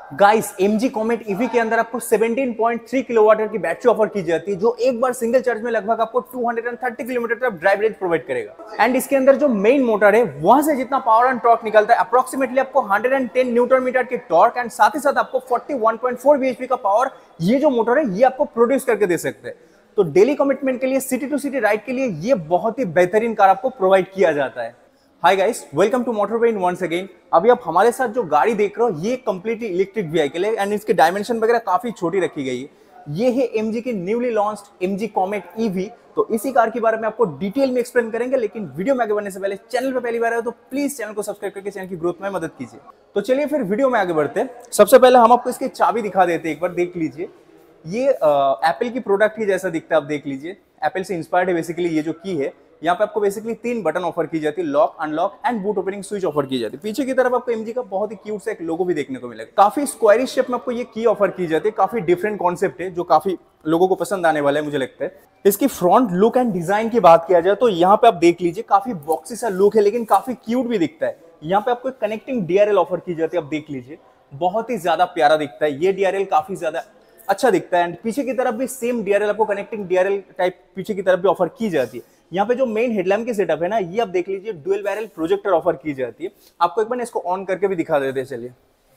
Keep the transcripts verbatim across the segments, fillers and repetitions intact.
Guys MG Comet EV के अंदर आपको सत्रह पॉइंट तीन किलोवाट की बैटरी ऑफर की जाती है, जो एक बार सिंगल चार्ज में लगभग आपको दो सौ तीस किलोमीटर तक ड्राइव रेंज प्रोवाइड करेगा। एंड इसके अंदर जो मेन मोटर है वहां से जितना पावर एंड टॉर्क निकलता है अप्रोक्सीमेटली आपको एक सौ दस न्यूटन मीटर की टॉर्क एंड साथ ही साथ आपको इकतालीस पॉइंट चार बीएचपी का पावर ये जो मोटर है ये आपको प्रोड्यूस करके दे सकते हैं। तो डेली कमिटमेंट के लिए, सिटी टू सिटी राइड के लिए ये बहुत ही बेहतरीन कार आपको प्रोवाइड किया जाता है। Hi guys, welcome to motor brain once again. अभी आप हमारे साथ जो गाड़ी देख रहे हो ये कंप्लीटली इलेक्ट्रिक व्हीकल है एंड इसके डायमेंशन वगैरह काफी छोटी रखी गई है। ये है एमजी की newly launched MG Comet EV. तो इसी कार के बारे में आपको डिटेल में एक्सप्लेन करेंगे, लेकिन वीडियो में आगे बढ़ने से पहले चैनल पे पहली बार आए तो प्लीज चैनल को सब्सक्राइब करके चैनल की ग्रोथ में मदद कीजिए। तो चलिए फिर वीडियो में आगे बढ़ते हैं। सबसे पहले हम आपको इसकी चाबी दिखा देते हैं, एक बार देख लीजिए। ये एप्पल की प्रोडक्ट ही जैसा दिखता है, आप देख लीजिए। एप्पल से इंस्पायर्ड है बेसिकली ये जो की है। यहाँ पे आपको बेसिकली तीन बटन ऑफर की जाती है, lock, unlock and boot opening switch offer की जाती है। पीछे की तरफ आपको एमजी का बहुत ही क्यूट सा एक लोगो भी देखने को मिलेगा। काफी स्क्वायरिश शेप में आपको ये की ऑफर की जाती है। काफी डिफरेंट कॉन्सेप्ट है जो काफी लोगों को पसंद आने वाला है, मुझे लगता है। इसकी फ्रंट लुक एंड डिजाइन की बात किया जाए तो यहाँ पे आप देख लीजिए, काफी बॉक्सी सा लुक है लेकिन काफी क्यूट भी दिखता है। यहाँ पे आपको कनेक्टिंग डीआरएल ऑफर की जाती है, आप देख लीजिए। बहुत ही ज्यादा प्यारा दिखता है ये डीआरएल, काफी ज्यादा अच्छा दिखता है। एंड पीछे की तरफ भी सेम डीआरएल आपको कनेक्टिंग डीआरएल टाइप पीछे की तरफ भी ऑफर की जाती है। यहाँ पे जो मेन हेडलैम्प की सेटअप है ना, ये आप देख लीजिए, डुअल बैरल प्रोजेक्टर ऑफर की जाती है। आपको एक बार इसको ऑन करके भी दिखा देते हैं, चलिए।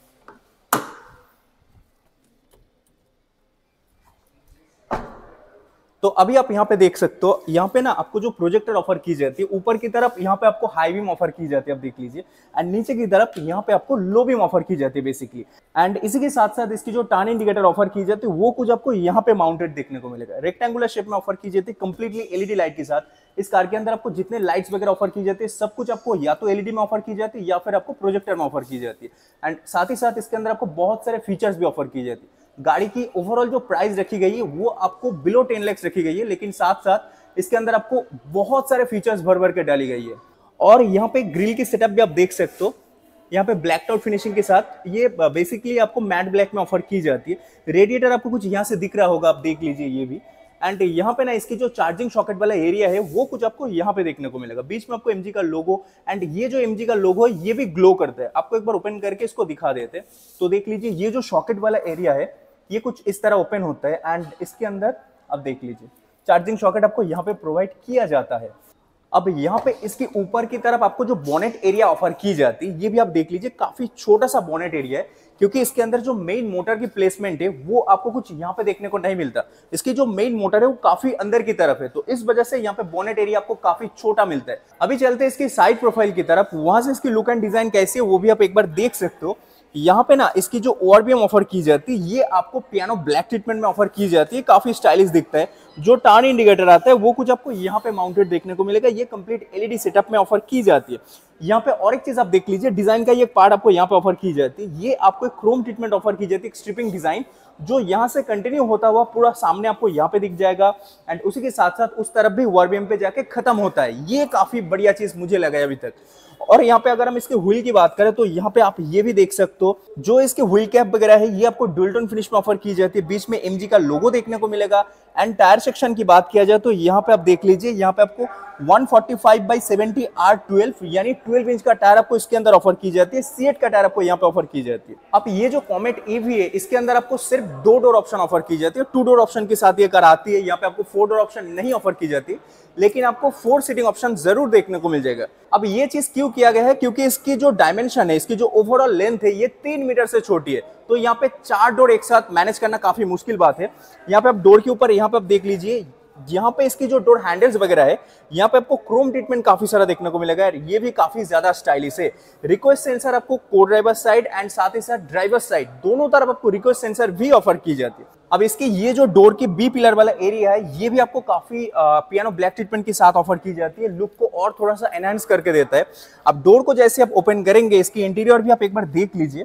तो अभी आप यहाँ पे देख सकते हो, यहाँ पे ना आपको जो प्रोजेक्टर ऑफर की जाती है, ऊपर की तरफ यहाँ पे आपको हाई बीम ऑफर की जाती है, आप देख लीजिए। एंड नीचे की तरफ यहाँ पे आपको लो बीम ऑफर की जाती है बेसिकली। एंड इसी के साथ साथ इसकी जो टर्न इंडिकेटर ऑफर की जाती है वो कुछ आपको यहाँ पे माउंटेड देखने को मिलेगा। रेक्टेंगुलर शेप में ऑफर की जाती है, कंप्लीटली एलईडी लाइट के साथ। इस कार के अंदर आपको जितने लाइट्स वगैरह ऑफर की जाती है सब कुछ आपको या तो एलईडी में ऑफर की जाती है या फिर आपको प्रोजेक्टर में ऑफर की जाती है। एंड साथ ही साथ इसके अंदर आपको बहुत सारे फीचर्स भी ऑफर की जाती है। गाड़ी की ओवरऑल जो प्राइस रखी गई है वो आपको बिलो टेन लाख रखी गई है, लेकिन साथ साथ इसके अंदर आपको बहुत सारे फीचर्स भर भर के डाली गई है। और यहाँ पे ग्रिल की सेटअप भी आप देख सकते हो, यहाँ पे ब्लैक टॉप फिनिशिंग के साथ ये बेसिकली आपको मैट ब्लैक में ऑफर की जाती है। रेडिएटर आपको कुछ यहाँ से दिख रहा होगा, आप देख लीजिए ये भी। एंड यहाँ पे ना इसकी जो चार्जिंग सॉकेट वाला एरिया है वो कुछ आपको यहाँ पे देखने को मिलेगा। बीच में आपको एमजी का लोगो, एंड ये जो एमजी का लोगो है ये भी ग्लो करता है। आपको एक बार ओपन करके इसको दिखा देते हैं तो देख लीजिए, ये जो सॉकेट वाला एरिया है ये कुछ इस तरह ओपन होता है। एंड इसके अंदर आप देख लीजिए चार्जिंग सॉकेट आपको यहाँ पे प्रोवाइड किया जाता है। अब यहाँ पे इसके ऊपर की तरफ आपको जो बोनेट एरिया ऑफर की जाती है ये भी आप देख लीजिए, काफी छोटा सा बोनेट एरिया है, क्योंकि इसके अंदर जो मेन मोटर की प्लेसमेंट है वो आपको कुछ यहाँ पे देखने को नहीं मिलता। इसकी जो मेन मोटर है वो काफी अंदर की तरफ है, तो इस वजह से यहाँ पे बोनेट एरिया आपको काफी छोटा मिलता है। अभी चलते हैं इसकी साइड प्रोफाइल की तरफ, वहां से इसकी लुक एंड डिजाइन कैसी है वो भी आप एक बार देख सकते हो। यहाँ पे ना इसकी जो ओआरबीएम ऑफर की जाती है ये आपको पियानो ब्लैक ट्रीटमेंट में ऑफर की जाती है, काफी स्टाइलिश दिखता है। जो टर्न इंडिकेटर आता है वो कुछ आपको यहाँ पे माउंटेड देखने को मिलेगा, ये कंप्लीट एलईडी सेटअप में ऑफर की जाती है। यहाँ पे और एक चीज आप देख लीजिए, डिजाइन का ये पार्ट आपको यहाँ पे ऑफर की जाती है। ये आपको एक क्रोम ट्रीटमेंट ऑफर की जाती है, स्ट्रिपिंग डिजाइन, जो यहाँ से कंटिन्यू होता हुआ पूरा सामने आपको यहाँ पे दिख जाएगा। एंड उसी के साथ साथ उस तरफ भी ओआरबीएम पे जाके खत्म होता है। ये काफी बढ़िया चीज मुझे लगा अभी तक। और यहाँ पे अगर हम इसके व्हील की बात करें तो यहाँ पे आप ये भी देख सकते हो, जो इसके व्हील कैप वगैरह है ये आपको डुअल टोन फिनिश में ऑफर की जाती है। बीच में एमजी का लोगो देखने को मिलेगा। एंड टायर सेक्शन की बात किया जाए तो यहाँ पे आप देख लीजिए, यहाँ पे आपको एक सौ पैंतालीस बाई सत्तर आर ट्वेल्व यानी ट्वेल्व इंच का टायर आपको इसके अंदर ऑफर की जाती है। सीएट का टायर आपको यहाँ पे ऑफर की जाती है। अब ये जो कॉमेट ईवी है इसके अंदर आपको सिर्फ दो डोर ऑप्शन ऑफर की जाती है, टू डोर ऑप्शन के साथ ये कार आती है। यहाँ पे आपको फोर डोर ऑप्शन नहीं ऑफर की जाती, लेकिन आपको फोर सीटिंग ऑप्शन जरूर देखने को मिल जाएगा। अब ये चीज क्यों किया गया है, क्योंकि इसकी जो डायमेंशन है, इसकी जो ओवरऑल लेंथ है ये तीन मीटर से छोटी है, तो यहाँ पे चार डोर एक साथ मैनेज करना काफी मुश्किल बात है। यहाँ पे आप डोर के ऊपर यहाँ पे आप देख लीजिए, यहाँ पे इसकी जो डोर हैंडल्स वगैरह है यहाँ पे आपको क्रोम ट्रीटमेंट काफी सारा देखने को मिलेगा। ये भी काफी ज्यादा स्टाइलिश है। रिक्वेस्ट सेंसर आपको को ड्राइवर साइड एंड साथ ही साथ ड्राइवर साइड दोनों तरफ आपको रिक्वेस्ट सेंसर भी ऑफर की जाती है। अब इसकी ये जो डोर की बी पिलर वाला एरिया है ये भी आपको काफी पियानो ब्लैक ट्रीटमेंट के साथ ऑफर की जाती है, लुक को और थोड़ा सा एनहांस करके देता है। अब डोर को जैसे आप ओपन करेंगे इसकी इंटीरियर भी आप एक बार देख लीजिए,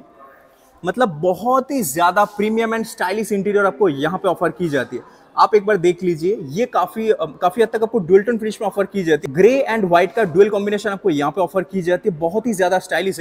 मतलब बहुत ही ज्यादा प्रीमियम एंड स्टाइलिश इंटीरियर आपको यहाँ पे ऑफर की जाती है। आप एक बार देख लीजिए, ये काफी काफी हद तक आपको डुअल टोन फिनिश में ऑफर की जाती है। ग्रे एंड व्हाइट का डुअल कॉम्बिनेशन आपको यहाँ पे ऑफर की जाती है, बहुत ही ज्यादा स्टाइलिश है।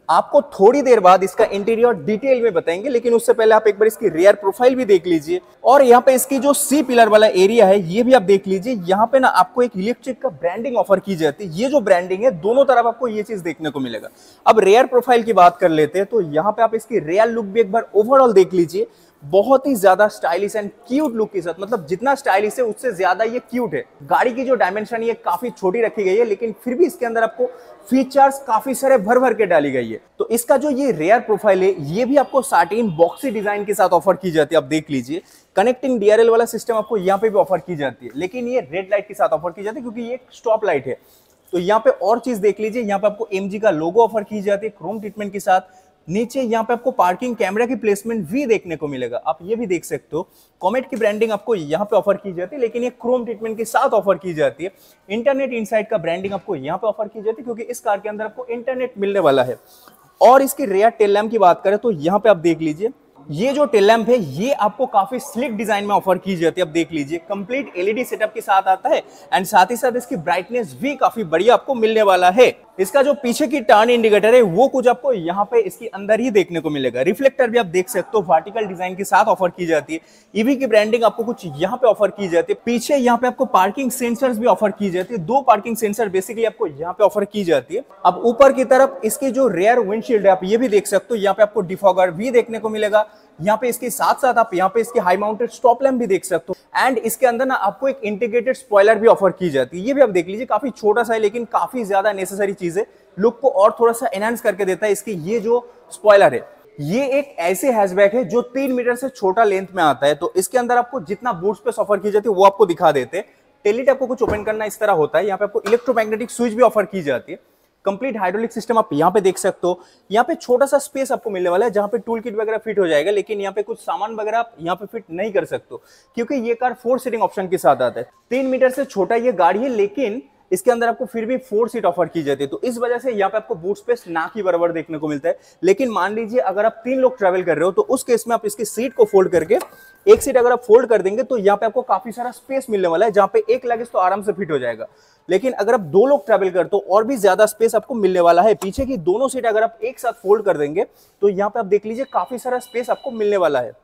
आपको थोड़ी देर बाद इसका इंटीरियर डिटेल में बताएंगे, लेकिन उससे पहले आप एक बार इसकी रियर प्रोफाइल भी देख लीजिए। और यहाँ पे इसकी जो सी पिलर वाला एरिया है ये भी आप देख लीजिए। यहाँ पे ना आपको एक इलेक्ट्रिक का ब्रांडिंग ऑफर की जाती है। ये जो ब्रांडिंग है दोनों तरफ आपको ये चीज देखने को मिलेगा। अब रेयर प्रोफाइल की बात कर लेते हैं तो यहाँ पे आप इसकी रियर लुक भी एक बार ओवरऑल देख लीजिए। बहुत ही ज्यादा स्टाइलिश एंड क्यूट लुक के साथ, मतलब जितना स्टाइलिश है उससे ज्यादा ये क्यूट है। गाड़ी की जो डायमेंशन ये काफी छोटी रखी गई है, लेकिन फिर भी इसके अंदर आपको फीचर्स काफी सारे भर भर के डाली गई है। तो इसका जो ये रेयर प्रोफाइल है ये भी आपको साटिन बॉक्सी डिजाइन के साथ ऑफर की जाती है। आप देख लीजिए कनेक्टिंग डीआरएल वाला सिस्टम आपको यहाँ पे भी ऑफर की जाती है, लेकिन ये रेड लाइट के साथ ऑफर की जाती है क्योंकि ये एक स्टॉप लाइट है। तो यहाँ पे और चीज देख लीजिए, यहाँ पे आपको एमजी का लोगो ऑफर की जाती है क्रोम ट्रीटमेंट के साथ। नीचे यहाँ पे आपको पार्किंग कैमरा की प्लेसमेंट भी देखने को मिलेगा, आप ये भी देख सकते हो। कॉमेट की ब्रांडिंग आपको यहाँ पे ऑफर की जाती है, लेकिन ये क्रोम ट्रीटमेंट के साथ ऑफर की जाती है। इंटरनेट इनसाइड का ब्रांडिंग आपको यहाँ पे ऑफर की जाती है क्योंकि इस कार के अंदर आपको इंटरनेट मिलने वाला है। और इसकी रेयर टेल लैम्प की बात करें तो यहाँ पे आप देख लीजिए, ये जो टेल लैम्प है ये आपको काफी स्लिक डिजाइन में ऑफर की जाती है। आप देख लीजिए कंप्लीट एलईडी सेटअप के साथ आता है एंड साथ ही साथ इसकी ब्राइटनेस भी काफी बढ़िया आपको मिलने वाला है। इसका जो पीछे की टर्न इंडिकेटर है वो कुछ आपको यहाँ पे इसके अंदर ही देखने को मिलेगा। रिफ्लेक्टर भी आप देख सकते हो वर्टिकल डिजाइन के साथ ऑफर की जाती है। ईवी की ब्रांडिंग आपको कुछ यहाँ पे ऑफर की जाती है। पीछे यहाँ पे आपको पार्किंग सेंसर्स भी ऑफर की जाती है। दो पार्किंग सेंसर बेसिकली आपको यहाँ पे ऑफर की जाती है। अब ऊपर की तरफ इसकी जो रेयर विंडशील्ड है आप ये भी देख सकते हो, यहाँ पे आपको डिफॉगर भी देखने को मिलेगा। यहाँ पे इसके साथ साथ आप यहाँ पे इसके हाई माउंटेड स्टॉप लैम्प भी देख सकते हो एंड इसके अंदर ना आपको एक इंटीग्रेटेड स्पॉइलर भी ऑफर की जाती है। ये भी आप देख लीजिए, काफी छोटा सा है लेकिन काफी ज्यादा नेसेसरी चीज है, लुक को और थोड़ा सा एनहांस करके देता है। इसकी ये जो स्पॉइलर है ये एक ऐसे हैचबैक है जो तीन मीटर से छोटा लेंथ में आता है, तो इसके अंदर आपको जितना बूट स्पेस ऑफर की जाती है वो आपको दिखा देते हैं। टेलिट आपको कुछ ओपन करना इस तरह होता है। यहाँ पे आपको इलेक्ट्रोमैग्नेटिक स्विच भी ऑफर की जाती है। कंप्लीट हाइड्रोलिक सिस्टम आप यहाँ पे देख सकते हो। यहाँ पे छोटा सा स्पेस आपको मिलने वाला है जहाँ पे टूल किट वगैरह फिट हो जाएगा, लेकिन यहाँ पे कुछ सामान वगैरह आप यहाँ पे फिट नहीं कर सकते हो क्योंकि ये कार फोर सीटिंग ऑप्शन के साथ आता है। तीन मीटर से छोटा ये गाड़ी है लेकिन इसके अंदर आपको फिर भी फोर सीट ऑफर की जाती है, तो इस वजह से यहाँ पे आपको बूट स्पेस ना की बराबर देखने को मिलता है। लेकिन मान लीजिए अगर आप तीन लोग ट्रैवल कर रहे हो तो उस केस में आप इसकी सीट को फोल्ड करके एक सीट अगर आप फोल्ड कर देंगे तो यहाँ पे आपको काफी सारा स्पेस मिलने वाला है, जहाँ पे एक लगेज तो आराम से फिट हो जाएगा। लेकिन अगर आप दो लोग ट्रैवल करते हो और भी ज्यादा स्पेस आपको मिलने वाला है। पीछे की दोनों सीट अगर आप एक साथ फोल्ड कर देंगे तो यहाँ पे आप देख लीजिए काफी सारा स्पेस आपको मिलने वाला है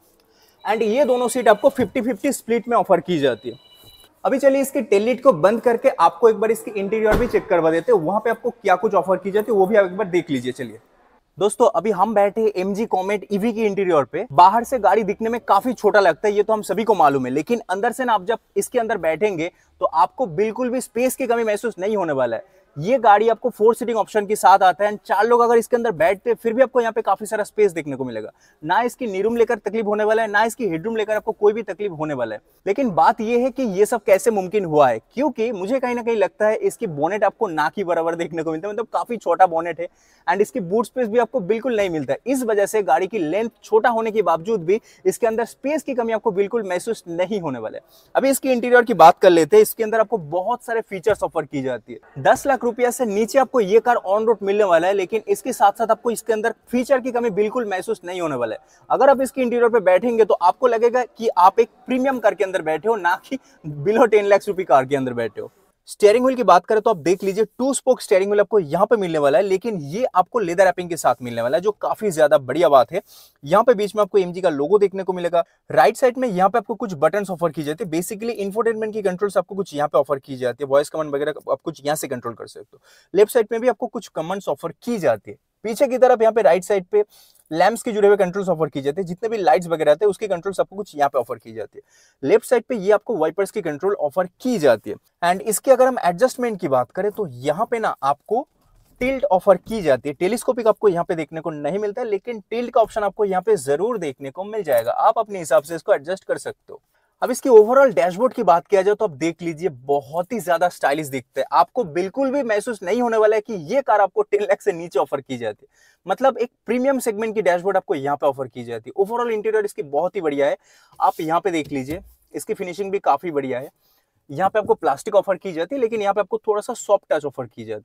एंड ये दोनों सीट आपको फिफ्टी फिफ्टी स्प्लिट में ऑफर की जाती है। अभी चलिए इसके टेल लाइट को बंद करके आपको एक बार इसकी इंटीरियर भी चेक करवा देते हैं, वहां पे आपको क्या कुछ ऑफर की जाती है वो भी आप एक बार देख लीजिए। चलिए दोस्तों, अभी हम बैठे हैं एमजी कॉमेट ईवी की इंटीरियर पे। बाहर से गाड़ी दिखने में काफी छोटा लगता है, ये तो हम सभी को मालूम है, लेकिन अंदर से ना आप जब इसके अंदर बैठेंगे तो आपको बिल्कुल भी स्पेस की कमी महसूस नहीं होने वाला है। ये गाड़ी आपको फोर सीटिंग ऑप्शन के साथ आता है। चार लोग अगर इसके अंदर बैठते हैं फिर भी आपको यहाँ पे काफी सारा स्पेस देखने को मिलेगा। ना इसकी नीरूम लेकर तकलीफ होने वाला है, ना इसकी हेडरूम लेकर आपको कोई भी तकलीफ होने वाला है। लेकिन बात यह है कि ये सब कैसे मुमकिन हुआ है, क्योंकि मुझे कहीं ना कहीं लगता है इसकी बोनेट आपको ना की बराबर देखने को मिलता है, मतलब काफी छोटा बोनेट है एंड इसकी बूट स्पेस भी आपको बिल्कुल नहीं मिलता है। इस वजह से गाड़ी की लेंथ छोटा होने के बावजूद भी इसके अंदर स्पेस की कमी आपको बिल्कुल महसूस नहीं होने वाला है। अभी इसकी इंटीरियर की बात कर लेते हैं। इसके अंदर आपको बहुत सारे फीचर्स ऑफर की जाती है। दस लाख रुपया से नीचे आपको ये कार ऑन रोड मिलने वाला है, लेकिन इसके साथ साथ आपको इसके अंदर फीचर की कमी बिल्कुल महसूस नहीं होने वाला है। अगर आप इसके इंटीरियर पे बैठेंगे तो आपको लगेगा कि आप एक प्रीमियम कार के अंदर बैठे हो, ना कि बिलो टेन लाख रुपए कार के अंदर बैठे हो। स्टीयरिंग व्हील की बात करें तो आप देख लीजिए टू स्पोक स्टीयरिंग व्हील आपको यहाँ पे मिलने वाला है, लेकिन ये आपको लेदर रैपिंग के साथ मिलने वाला है, जो काफी ज्यादा बढ़िया बात है। यहाँ पे बीच में आपको एमजी का लोगो देखने को मिलेगा। राइट साइड में यहाँ पे आपको कुछ बटन्स ऑफर की जाती है। बेसिकली इंफोटेनमेंट की कंट्रोल्स आपको कुछ यहाँ पे ऑफर की जाती है। वॉइस कमांड वगैरह आप कुछ यहाँ से कंट्रोल कर सकते हो। लेफ्ट साइड में भी आपको कुछ कमांड्स ऑफर की जाती है। पीछे की तरफ यहाँ पे राइट साइड पे लैंप्स के जुड़े हुए कंट्रोल्स ऑफर की जाती है। जितने भी लाइट्स वगैरह आते हैं उसके कंट्रोल्स आपको कुछ यहाँ पे ऑफर की जाती है। लेफ्ट साइड पे ये आपको वाइपर्स की कंट्रोल ऑफर की जाती है। एंड इसके अगर हम एडजस्टमेंट की बात करें तो यहाँ पे ना आपको टिल्ट ऑफर की जाती है। टेलीस्कोपिक आपको यहाँ पे देखने को नहीं मिलता है, लेकिन टिल्ट का ऑप्शन आपको यहाँ पे जरूर देखने को मिल जाएगा। आप अपने हिसाब से इसको एडजस्ट कर सकते हो। अब इसकी ओवरऑल डैशबोर्ड की बात किया जाए तो आप देख लीजिए बहुत ही ज्यादा स्टाइलिश दिखता है। आपको बिल्कुल भी महसूस नहीं होने वाला है कि ये कार आपको टेन लाख से नीचे ऑफर की जाती है। मतलब एक प्रीमियम सेगमेंट की डैशबोर्ड आपको यहाँ पे ऑफर की जाती है। ओवरऑल इंटीरियर इसकी बहुत ही बढ़िया है। आप यहाँ पे देख लीजिए इसकी फिनिशिंग भी काफी बढ़िया है। यहाँ पे आपको प्लास्टिक ऑफर की जाती है, लेकिन यहाँ पे आपको थोड़ा सा सॉफ्ट टच ऑफर की जाती है।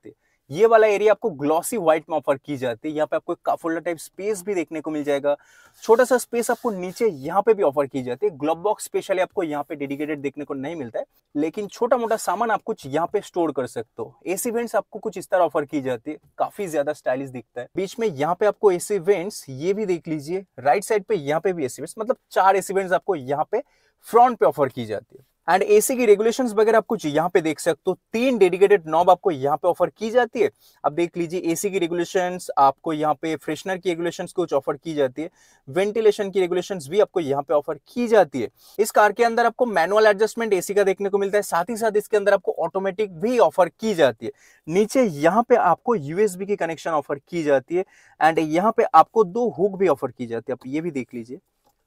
ये वाला एरिया आपको ग्लॉसी व्हाइट में ऑफर की जाती है। यहाँ पे आपको एक कप होल्डर टाइप स्पेस भी देखने को मिल जाएगा। छोटा सा स्पेस आपको नीचे यहाँ पे भी ऑफर की जाती है। ग्लोब बॉक्स स्पेशली आपको यहाँ पे डेडिकेटेड देखने को नहीं मिलता है, लेकिन छोटा मोटा सामान आप कुछ यहाँ पे स्टोर कर सकते हो। एसी वेंट्स आपको कुछ इस तरह ऑफर की जाती है, काफी ज्यादा स्टाइलिश दिखता है। बीच में यहाँ पे आपको एसी वेंट्स ये भी देख लीजिए, राइट साइड पे यहाँ पे भी एसी वेंट्स, मतलब चार एसी वेंट्स आपको यहाँ पे फ्रंट पे ऑफर की जाती है। एंड एसी की रेगुलेशंस वगैरह आप कुछ यहाँ पे देख सकते हो। तीन डेडिकेटेड नॉब आपको यहाँ पे ऑफर की जाती है। अब देख लीजिए एसी की रेगुलेशंस, आपको यहाँ पे फ्रेशनर की रेगुलेशंस कुछ ऑफर की जाती है। वेंटिलेशन की रेगुलेशंस भी आपको यहाँ पे ऑफर की जाती है। इस कार के अंदर आपको मैनुअल एडजस्टमेंट एसी का देखने को मिलता है, साथ ही साथ इसके अंदर आपको ऑटोमेटिक भी ऑफर की जाती है। नीचे यहाँ पे आपको यूएसबी की कनेक्शन ऑफर की जाती है एंड यहाँ पे आपको दो हुक भी ऑफर की जाती है। आप ये भी देख लीजिए,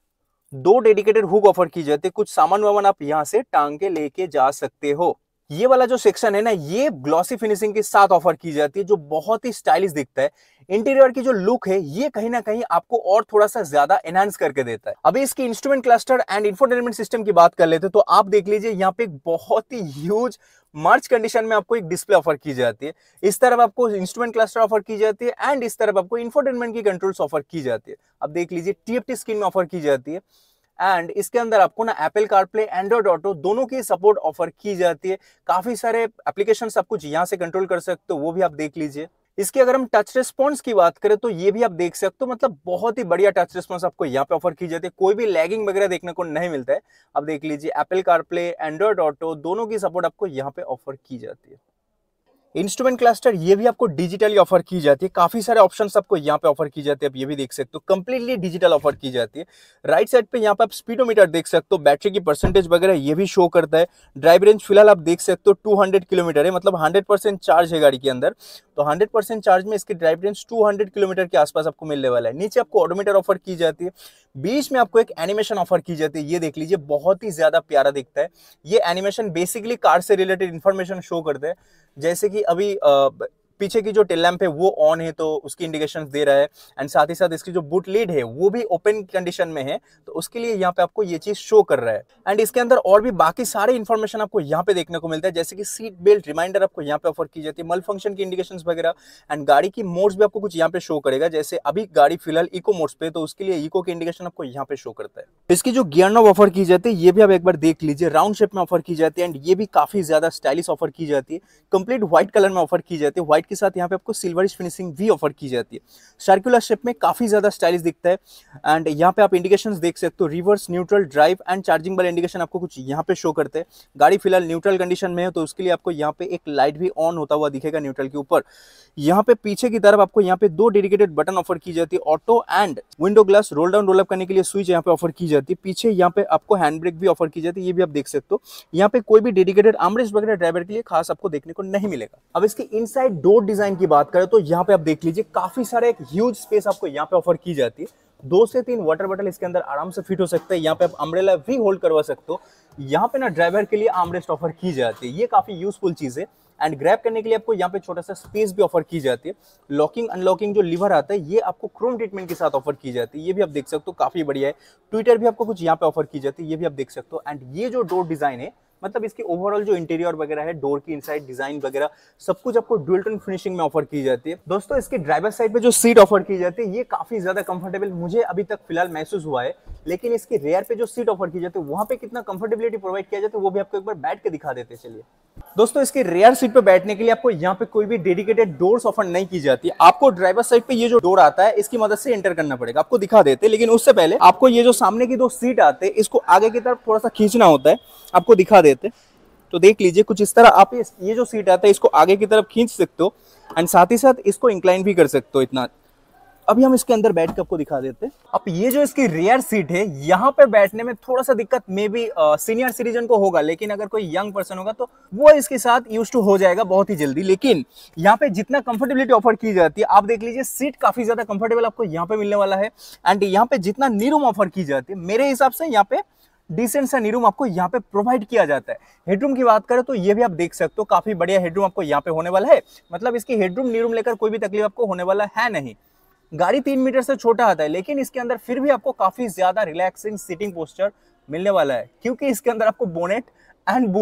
दो डेडिकेटेड हुक ऑफर की जाती है। कुछ सामान वामान आप यहां से टांग के लेके जा सकते हो। ये वाला जो सेक्शन है ना, ये ग्लॉसी फिनिशिंग के साथ ऑफर की जाती है, जो बहुत ही स्टाइलिश दिखता है। इंटीरियर की जो लुक है ये कहीं ना कहीं आपको और थोड़ा सा ज्यादा एनहांस करके देता है। अभी इसकी instrument cluster and infotainment system की बात कर लेते हैं तो आप देख लीजिए यहाँ पे एक बहुत ही ह्यूज मर्ज कंडीशन में आपको एक डिस्प्ले ऑफर की जाती है। इस तरफ आपको इंस्ट्रूमेंट क्लस्टर ऑफर की जाती है एंड इस तरफ आपको इंफोटेनमेंट की कंट्रोल्स ऑफर की जाती है। अब देख लीजिए टीएफटी स्क्रीन में ऑफर की जाती है एंड इसके अंदर आपको ना एप्पल कारप्ले, एंड्रॉइड ऑटो दोनों की सपोर्ट ऑफर की जाती है। काफी सारे एप्लीकेशंस आप कुछ यहां से कंट्रोल कर सकते हो, वो भी आप देख लीजिए। इसकी अगर हम टच रिस्पॉन्स की बात करें तो ये भी आप देख सकते हो, मतलब बहुत ही बढ़िया टच रिस्पॉन्स आपको यहाँ पे ऑफर की जाती है। कोई भी लैगिंग वगैरह देखने को नहीं मिलता है। अब देख लीजिए एप्पल कारप्ले, एंड्रॉइड ऑटो दोनों की सपोर्ट आपको यहाँ पे ऑफर की जाती है। इंस्ट्रूमेंट क्लस्टर ये भी आपको डिजिटली ऑफर की जाती है। काफी सारे ऑप्शंस आपको यहाँ पे ऑफर की जाती है, आप ये भी देख सकते हो, कंप्लीटली डिजिटल ऑफर की जाती है। राइट साइड पे यहाँ पे आप स्पीडोमीटर देख सकते हो, बैटरी की परसेंटेज वगैरह ये भी शो करता है। ड्राइव रेंज फिलहाल आप देख सकते हो टू हंड्रेड किलोमीटर है, मतलब हंड्रेड परसेंट चार्ज है गाड़ी के अंदर। तो हंड्रेड परसेंट चार्ज में इसकी drive range two hundred kilometre के आसपास आपको मिलने वाला है। नीचे आपको ऑडोमीटर ऑफर की जाती है। बीच में आपको एक एनिमेशन ऑफर की जाती है, ये देख लीजिए, बहुत ही ज्यादा प्यारा दिखता है। ये एनिमेशन बेसिकली कार से रिलेटेड इंफॉर्मेशन शो करते हैं, जैसे कि अभी आ, पीछे की जो टेल लैंप है वो ऑन है तो उसकी इंडिकेशंस दे रहा है एंड साथ ही साथ इसकी जो बूट लीड है वो भी ओपन कंडीशन में है, तो उसके लिए यहाँ पे आपको ये चीज शो कर रहा है। एंड इसके अंदर और भी बाकी सारे इंफॉर्मेशन आपको यहाँ पे देखने को मिलता है, जैसे कि सीट बेल्ट रिमाइंडर आपको यहाँ पे ऑफर की जाती है, मल फंक्शन की इंडिकेशंस वगैरह एंड गाड़ी की मोड्स भी आपको कुछ यहाँ पे शो करेगा। जैसे अभी गाड़ी फिलहाल इको मोड्स पे, तो उसके लिए इको की इंडिकेशन आपको यहाँ पे शो करता है। इसकी जो गियर नॉब ऑफर की जाती है ये भी आप एक बार देख लीजिए, राउंड शेप में ऑफर की जाती है एंड ये भी काफी ज्यादा स्टाइलिश ऑफर की जाती है। कंप्लीट व्हाइट कलर में ऑफर की जाती है, व्हाइट के साथ यहाँ पे आपको सिल्वरिश फिनिशिंग भी ऑफर की जाती है। सर्कुलर शेप में काफी ज्यादा स्टाइलिश दिखता है एंड यहाँ पे आप इंडिकेशंस देख सकते हो, reverse, neutral, drive and charging वाले इंडिकेशन आपको कुछ यहाँ पे शो करते हैं। गाड़ी फिलहाल न्यूट्रल कंडीशन में है तो उसके लिए आपको यहाँ पे एक लाइट भी ऑन होता हुआ दिखेगा न्यूट्रल के ऊपर। यहाँ पे पीछे की तरफ आपको यहाँ पे दो डेडिकेटेड बटन ऑफर की जाती है, auto and window glass roll down roll up करने के लिए स्विच यहाँ पे ऑफर की जाती है। पीछे यहाँ पे आपको हैंड ब्रेक भी ऑफर की जाती है, ये भी आप देख सकते हो। यहाँ पे कोई भी डेडिकेटेड आर्मरेस्ट वगैरह ड्राइवर के लिए खास आपको देखने को नहीं मिलेगा। अब इसकी इनसाइड डोर डिजाइन की बात करें तो यहाँ पे आप देख लीजिए काफी सारे एक ह्यूज स्पेस आपको यहाँ पे ऑफर की जाती है। दो से तीन वाटर बॉटल इसके अंदर आराम से फिट हो सकता है। यहाँ पे आप अम्ब्रेला भी होल्ड करवा सकते हो। यहाँ पे ना ड्राइवर के लिए आर्मरेस्ट ऑफर की जाती है, ये काफी यूजफुल चीज है। एंड ग्रैब करने के लिए आपको यहाँ पे छोटा सा स्पेस भी ऑफर की जाती है। लॉकिंग अनलॉकिंग जो लीवर आता है ये आपको क्रोम ट्रीटमेंट के साथ ऑफर की जाती है, ये भी आप देख सकते हो, काफी बढ़िया है। ट्विटर भी आपको कुछ यहाँ पे ऑफर की जाती है, ये भी आप देख सकते हो। एंड ये जो डोर डिजाइन है, मतलब इसकी ओवरऑल जो इंटीरियर वगैरह है, डोर की इनसाइड डिजाइन वगैरह सब कुछ आपको ड्यूल टोन फिनिशिंग में ऑफर की जाती है। दोस्तों इसके ड्राइवर साइड पे जो सीट ऑफर की जाती है ये काफी ज्यादा कंफर्टेबल मुझे अभी तक फिलहाल महसूस हुआ है, लेकिन इसकी रेयर पे जो सीट ऑफर की जाती है वहां पे कितना कंफर्टेबिलिटी प्रोवाइड किया जाता है वो भी आपको एक बार बैठ के दिखा देते हैं। चलिए दोस्तों, इसके रेयर सीट पे बैठने के लिए आपको यहाँ पे कोई भी डेडिकेटेड डोर्स ऑफर नहीं की जाती है। आपको ड्राइवर साइड पे ये जो डोर आता है इसकी मदद से एंटर करना पड़ेगा, आपको दिखा देते हैं। लेकिन उससे पहले आपको ये जो सामने की दो सीट आते हैं इसको आगे की तरफ थोड़ा सा खींचना होता है, आपको दिखा देते। तो देख लीजिए कुछ इस तरह आप ये जो सीट आता है इसको आगे की तरफ खींच सकते हो एंड साथ ही साथ इसको इंक्लाइन भी कर सकते हो इतना। अभी हम इसके अंदर बैठ के आपको दिखा देते हैं। अब ये जो इसकी रियर सीट है यहाँ पे बैठने में थोड़ा सा दिक्कत मे बी सीनियर सिटीजन को होगा, लेकिन अगर कोई यंग पर्सन होगा तो वो इसके साथ यूज टू हो जाएगा बहुत ही जल्दी। लेकिन यहाँ पे जितना कंफर्टेबिलिटी ऑफर की जाती है आप देख लीजिए, सीट काफी ज्यादा कंफर्टेबल आपको यहाँ पे मिलने वाला है। एंड यहाँ पे जितना नी रूम ऑफर की जाती है मेरे हिसाब से यहाँ पे डिसेंट सा नी रूम आपको यहाँ पे प्रोवाइड किया जाता है। हेडरूम की बात करें तो ये भी आप देख सकते हो, काफी बढ़िया हेडरूम आपको यहाँ पे होने वाला है। मतलब इसकी हेडरूम नी रूम लेकर कोई भी तकलीफ आपको होने वाला है नहीं। गाड़ी तीन मीटर से छोटा आता है लेकिन इसके अंदर फिर भी आपको काफी ज्यादा रिलैक्सिंग सीटिंग पोस्चर मिलने वाला है, क्योंकि इसके अंदर आपको बोनेट एंड बूट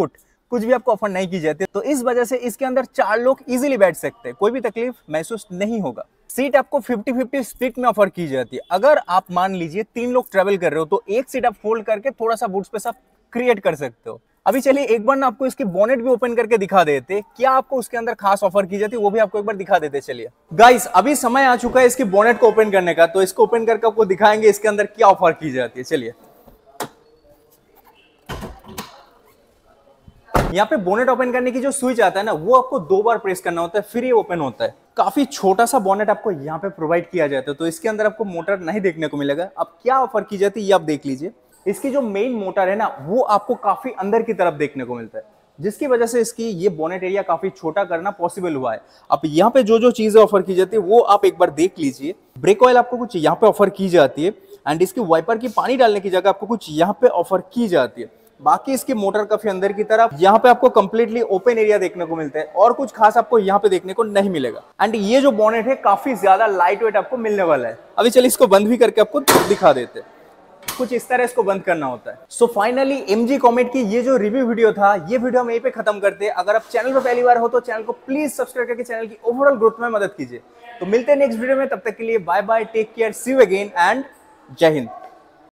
कुछ भी आपको ऑफर नहीं की जाती। तो इस वजह से इसके अंदर चार लोग इजीली बैठ सकते हैं, कोई भी तकलीफ महसूस नहीं होगा। सीट आपको फिफ्टी फिफ्टी स्प्लिट में ऑफर की जाती है। अगर आप मान लीजिए तीन लोग ट्रेवल कर रहे हो तो एक सीट आप फोल्ड करके थोड़ा सा बूट स्पेस आप क्रिएट कर सकते हो। अभी चलिए एक बार ना आपको इसकी बोनेट भी ओपन करके दिखा देते, क्या आपको उसके अंदर खास ऑफर की जाती है वो भी आपको एक बार दिखा देते। चलिए गाइस, अभी समय आ चुका है इसकी बोनेट को ओपन करने का, तो इसको ओपन करके आपको दिखाएंगे इसके अंदर क्या ऑफर की जाती है। चलिए, यहाँ पे बोनेट ओपन करने की जो स्विच आता है ना, वो आपको दो बार प्रेस करना होता है, फिर ये ओपन होता है। काफी छोटा सा बोनेट आपको यहाँ पे प्रोवाइड किया जाता है, तो इसके अंदर आपको मोटर नहीं देखने को मिलेगा। अब क्या ऑफर की जाती है ये आप देख लीजिए। इसकी जो मेन मोटर है ना, वो आपको काफी अंदर की तरफ देखने को मिलता है, जिसकी वजह से इसकी ये बोनेट एरिया काफी छोटा करना पॉसिबल हुआ है। अब यहाँ पे जो जो चीजें ऑफर की जाती है वो आप एक बार देख लीजिए। ब्रेक ऑयल आपको कुछ यहाँ पे ऑफर की जाती है, एंड इसकी वाइपर की पानी डालने की जगह आपको कुछ यहाँ पे ऑफर की जाती है। बाकी इसकी मोटर काफी अंदर की तरफ यहाँ पे आपको कंप्लीटली ओपन एरिया देखने को मिलता है, और कुछ खास आपको यहाँ पे देखने को नहीं मिलेगा। एंड ये जो बोनेट है काफी ज्यादा लाइट वेट आपको मिलने वाला है। अभी चलिए इसको बंद भी करके आपको दिखा देते हैं। कुछ इस तरह इसको बंद करना होता है। सो फाइनली एमजी कॉमेट की ये जो रिव्यू वीडियो था, ये वीडियो हम यहीं पे खत्म करते हैं। अगर आप चैनल पर पहली बार हो तो चैनल को प्लीज सब्सक्राइब करके चैनल की ओवरऑल ग्रोथ में मदद कीजिए। तो मिलते हैं नेक्स्ट वीडियो में, तब तक के लिए bye bye, take care, see you again and Jai Hind.